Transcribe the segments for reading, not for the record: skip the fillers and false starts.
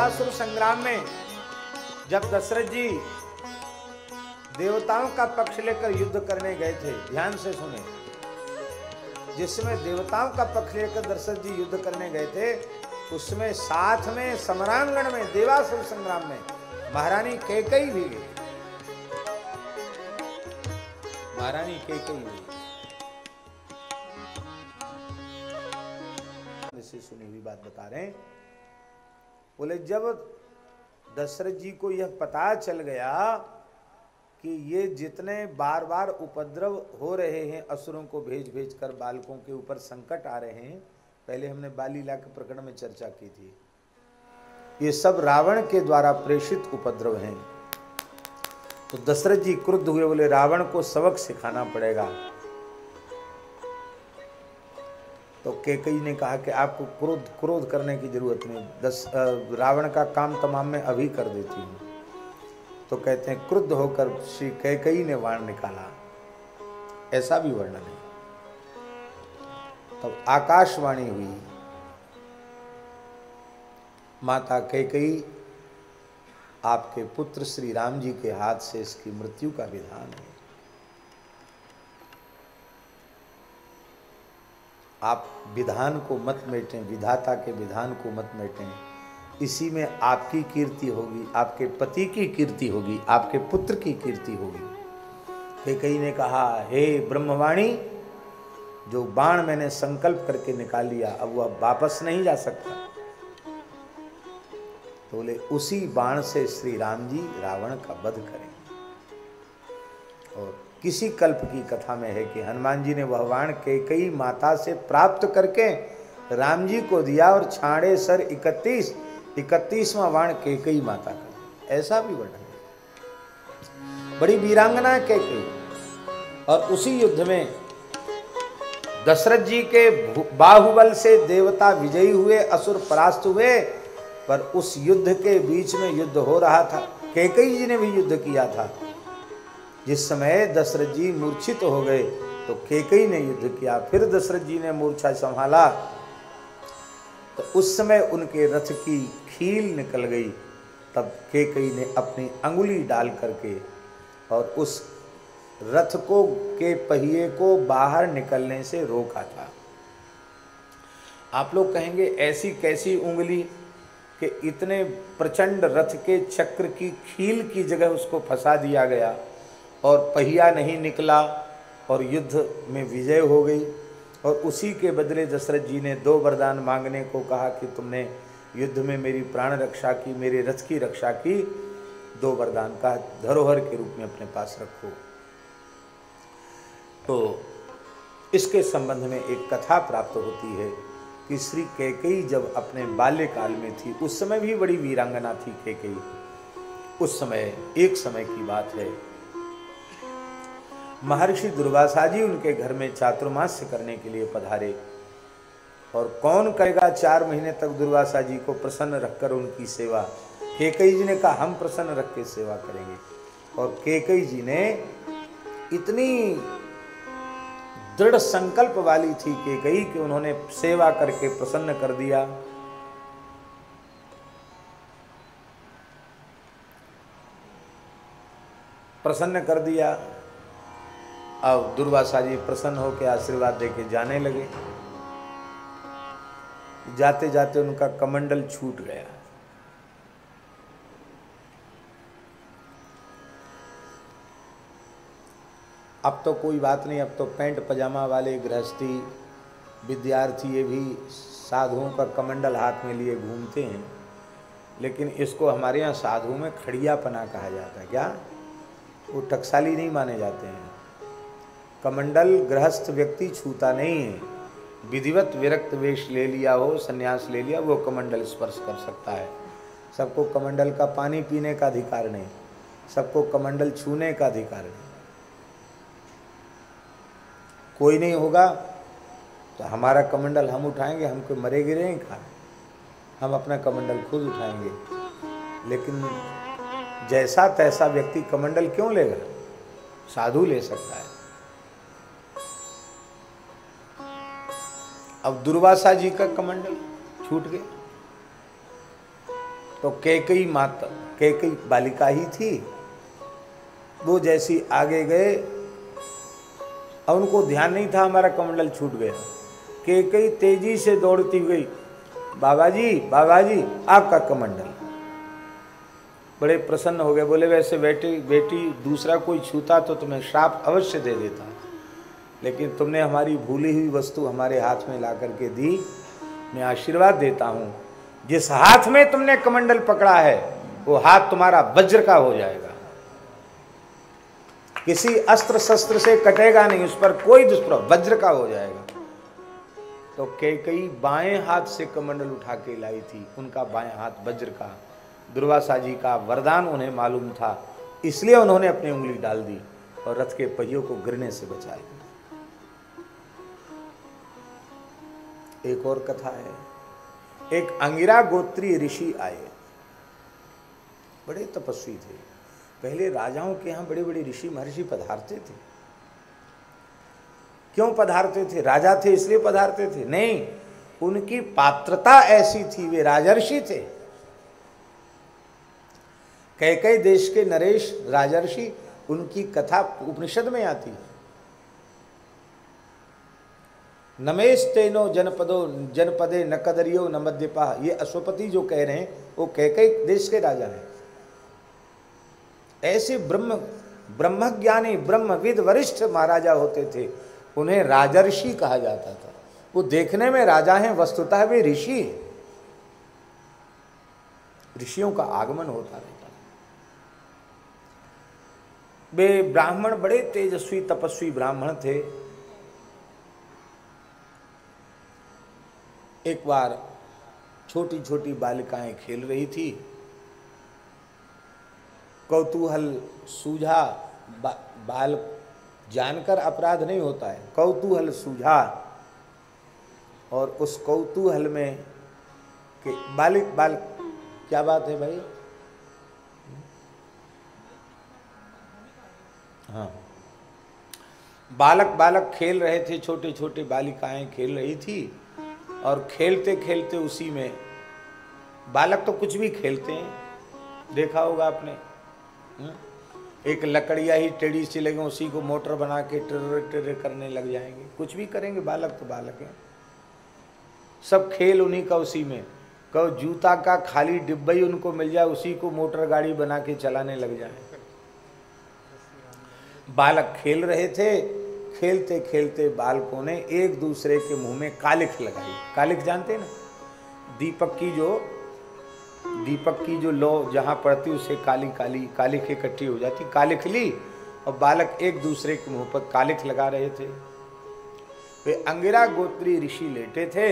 देवासुर संग्राम में जब दशरथ जी देवताओं का पक्ष लेकर युद्ध करने गए थे, ध्यान से सुने, जिसमें देवताओं का पक्ष लेकर दशरथ जी युद्ध करने गए थे, उसमें साथ में समरांगण में देवासुर संग्राम में महारानी कैकेयी भी गई। महारानी कैकेयी भी से सुनी हुई बात बता रहे हैं। बोले जब दशरथ जी को यह पता चल गया कि ये जितने बार बार उपद्रव हो रहे हैं, असुरों को भेज भेज कर बालकों के ऊपर संकट आ रहे हैं, पहले हमने बाल लीला के प्रकरण में चर्चा की थी, ये सब रावण के द्वारा प्रेषित उपद्रव हैं। तो दशरथ जी क्रुद्ध हुए, बोले रावण को सबक सिखाना पड़ेगा। तो कैकेयी ने कहा कि आपको क्रोध करने की जरूरत नहीं, रावण का काम तमाम मैं अभी कर देती हूँ। तो कहते हैं क्रुद्ध होकर श्री कैकेयी ने बाण निकाला, ऐसा भी वर्णन है। तब आकाशवाणी हुई, माता कैकेयी आपके पुत्र श्री राम जी के हाथ से इसकी मृत्यु का विधान है, आप विधान को मत मेटें, विधाता के विधान को मत मेटें, इसी में आपकी कीर्ति होगी, आपके पति की कीर्ति होगी, आपके पुत्र की कीर्ति होगी। कैकेयी ने कहा, हे ब्रह्मवाणी, जो बाण मैंने संकल्प करके निकाल लिया अब वह वापस नहीं जा सकता। तो बोले उसी बाण से श्री राम जी रावण का वध करेंगे। और किसी कल्प की कथा में है कि हनुमान जी ने वह बाण कैकेयी माता से प्राप्त करके राम जी को दिया और छाड़े सर 31वां बाण कैकेयी माता का, ऐसा भी वर्णन है। बड़ी वीरांगना कैकेयी। और उसी युद्ध में दशरथ जी के बाहुबल से देवता विजयी हुए, असुर परास्त हुए, पर उस युद्ध के बीच में युद्ध हो रहा था, कैकेयी जी ने भी युद्ध किया था। जिस समय दशरथ जी मूर्छित हो गए तो कैकेयी ने युद्ध किया, फिर दशरथ जी ने मूर्छा संभाला तो उस समय उनके रथ की खील निकल गई। तब कैकेयी ने अपनी अंगुली डाल करके और उस रथ को के पहिए को बाहर निकलने से रोका था। आप लोग कहेंगे ऐसी कैसी उंगली कि इतने प्रचंड रथ के चक्र की खील की जगह उसको फंसा दिया गया और पहिया नहीं निकला और युद्ध में विजय हो गई। और उसी के बदले दशरथ जी ने 2 वरदान मांगने को कहा कि तुमने युद्ध में मेरी प्राण रक्षा की, मेरे रथ की रक्षा की, 2 वरदान का धरोहर के रूप में अपने पास रखो। तो इसके संबंध में एक कथा प्राप्त होती है कि श्री कैकेयी जब अपने बाल्यकाल में थी, उस समय भी बड़ी वीरांगना थी कैकेयी। उस समय एक समय की बात है, महर्षि दुर्वासा जी उनके घर में चातुर्मास्य करने के लिए पधारे। और कौन करेगा 4 महीने तक दुर्वासा जी को प्रसन्न रखकर उनकी सेवा। कैकेयी जी ने कहा हम प्रसन्न रख के सेवा करेंगे। और कैकेयी जी ने इतनी दृढ़ संकल्प वाली थी कैकेयी कि उन्होंने सेवा करके प्रसन्न कर दिया। प्रसन्न कर दिया। अब दुर्वासा जी प्रसन्न होकर आशीर्वाद देके जाने लगे। जाते जाते उनका कमंडल छूट गया। अब तो कोई बात नहीं, अब तो पैंट पजामा वाले गृहस्थी विद्यार्थी ये भी साधुओं का कमंडल हाथ में लिए घूमते हैं, लेकिन इसको हमारे यहाँ साधुओं में खड़ियापना कहा जाता है। क्या वो टकसाली नहीं माने जाते हैं। कमंडल गृहस्थ व्यक्ति छूता नहीं है, विधिवत विरक्त वेश ले लिया हो, संन्यास ले लिया, वो कमंडल स्पर्श कर सकता है। सबको कमंडल का पानी पीने का अधिकार नहीं, सबको कमंडल छूने का अधिकार नहीं। कोई नहीं होगा तो हमारा कमंडल हम उठाएंगे, हमको मरे गिरे नहीं खा, हम अपना कमंडल खुद उठाएंगे। लेकिन जैसा तैसा व्यक्ति कमंडल क्यों लेगा, साधु ले सकता है। अब दुर्वासा जी का कमंडल छूट गया तो कैकई बालिका ही थी। वो जैसी आगे गए, और उनको ध्यान नहीं था हमारा कमंडल छूट गया। कैकई तेजी से दौड़ती गई, बाबा जी आपका कमंडल। बड़े प्रसन्न हो गए, बोले वैसे बेटी दूसरा कोई छूता तो तुम्हें श्राप अवश्य दे देता, लेकिन तुमने हमारी भूली हुई वस्तु हमारे हाथ में ला करके दी। मैं आशीर्वाद देता हूँ, जिस हाथ में तुमने कमंडल पकड़ा है वो हाथ तुम्हारा वज्र का हो जाएगा, किसी अस्त्र शस्त्र से कटेगा नहीं, उस पर कोई दुष्प्रभाव, वज्र का हो जाएगा। तो कैकई बाएं हाथ से कमंडल उठा के लाई थी, उनका बाएं हाथ वज्र का, दुर्वासा जी का वरदान उन्हें मालूम था, इसलिए उन्होंने अपनी उंगली डाल दी और रथ के पहियों को गिरने से बचाया। एक और कथा है। एक अंगिरा गोत्री ऋषि आए, बड़े तपस्वी थे। पहले राजाओं के यहां बड़े बड़े ऋषि महर्षि पधारते थे। क्यों पधारते थे? राजा थे इसलिए पधारते थे? नहीं, उनकी पात्रता ऐसी थी, वे राजर्षि थे। कैकेयी देश के नरेश राजर्षि, उनकी कथा उपनिषद में आती है। नमेस्तेनो जनपदे न कदरियो न मद्यपा, ये अश्वपति जो कह रहे हैं वो कैकेयी देश के राजा हैं। ऐसे ब्रह्मज्ञानी ब्रह्मविद वरिष्ठ महाराजा होते थे, उन्हें राजर्षि कहा जाता था। वो देखने में राजा हैं, वस्तुतः वे ऋषि हैं। ऋषियों का आगमन होता रहता। वे ब्राह्मण बड़े तेजस्वी तपस्वी ब्राह्मण थे। एक बार छोटी छोटी बालिकाएं खेल रही थी, कौतूहल सूझा, बाल जानकर अपराध नहीं होता है, कौतूहल सूझा, और उस कौतूहल में कि बाल क्या बात है भाई? हाँ, बालक खेल रहे थे, छोटे छोटे बालिकाएं खेल रही थी, और खेलते खेलते उसी में, बालक तो कुछ भी खेलते हैं, देखा होगा आपने, एक लकड़िया ही टेढ़ी सी लगे, उसी को मोटर बना के टर करने लग जाएंगे, कुछ भी करेंगे। बालक तो बालक है, सब खेल उन्हीं का उसी में। कहो जूता का खाली डिब्बा ही उनको मिल जाए, उसी को मोटर गाड़ी बना के चलाने लग जाए। बालक खेल रहे थे, खेलते खेलते बालकों ने एक दूसरे के मुंह में कालिख लगाई। कालिख जानते हैं ना, दीपक की जो लो जहां पड़ती उसे काली काली कालिख इकट्ठी हो जाती, कालिख ली, और बालक एक दूसरे के मुंह पर कालिख लगा रहे थे। वे अंगिरा गोत्री ऋषि लेटे थे,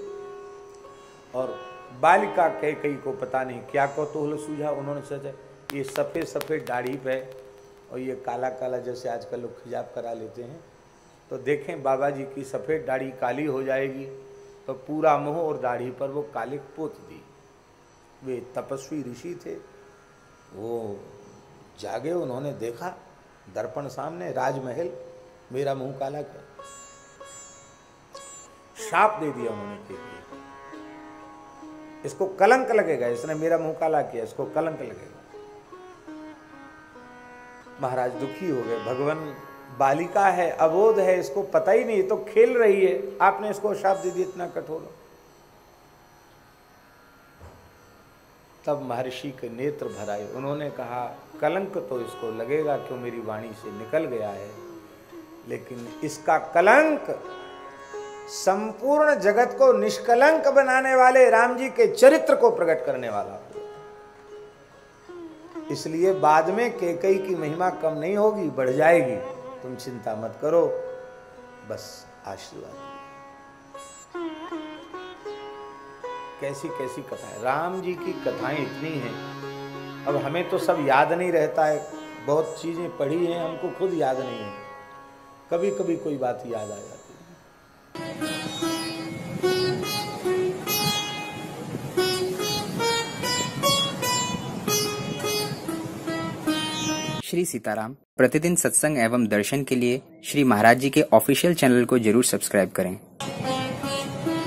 और बालिका कैकेयी को पता नहीं क्या कौतूहल सूझा, उन्होंने सोचा ये सफ़ेद सफ़ेद दाढ़ी पे और ये काला काला, जैसे आजकल लोग हिजाब करा लेते हैं, तो देखें बाबा जी की सफ़ेद दाढ़ी काली हो जाएगी, तो पूरा मुंह और दाढ़ी पर वो कालिख पोत दी। वे तपस्वी ऋषि थे, वो जागे, उन्होंने देखा दर्पण सामने, राजमहल, मेरा मुंह काला क्या? शाप दे दिया उन्होंने कि इसको कलंक लगेगा, इसने मेरा मुंह काला किया, इसको कलंक लगेगा। महाराज दुखी हो गए, भगवान बालिका है, अबोध है, इसको पता ही नहीं, तो खेल रही है, आपने इसको शाप दे दिया इतना कठोर। तब महर्षि के नेत्र भर आए, उन्होंने कहा कलंक तो इसको लगेगा, क्यों मेरी वाणी से निकल गया है, लेकिन इसका कलंक संपूर्ण जगत को निष्कलंक बनाने वाले राम जी के चरित्र को प्रकट करने वाला। इसलिए बाद में कैकेयी की महिमा कम नहीं होगी, बढ़ जाएगी, तुम चिंता मत करो, बस आशीर्वाद। कैसी कैसी कथाएं, राम जी की कथाएं इतनी हैं, अब हमें तो सब याद नहीं रहता है, बहुत चीजें पढ़ी हैं, हमको खुद याद नहीं है, कभी कभी कोई बात याद आ जाती है। श्री सीताराम प्रतिदिन सत्संग एवं दर्शन के लिए श्री महाराज जी के ऑफिशियल चैनल को जरूर सब्सक्राइब करें।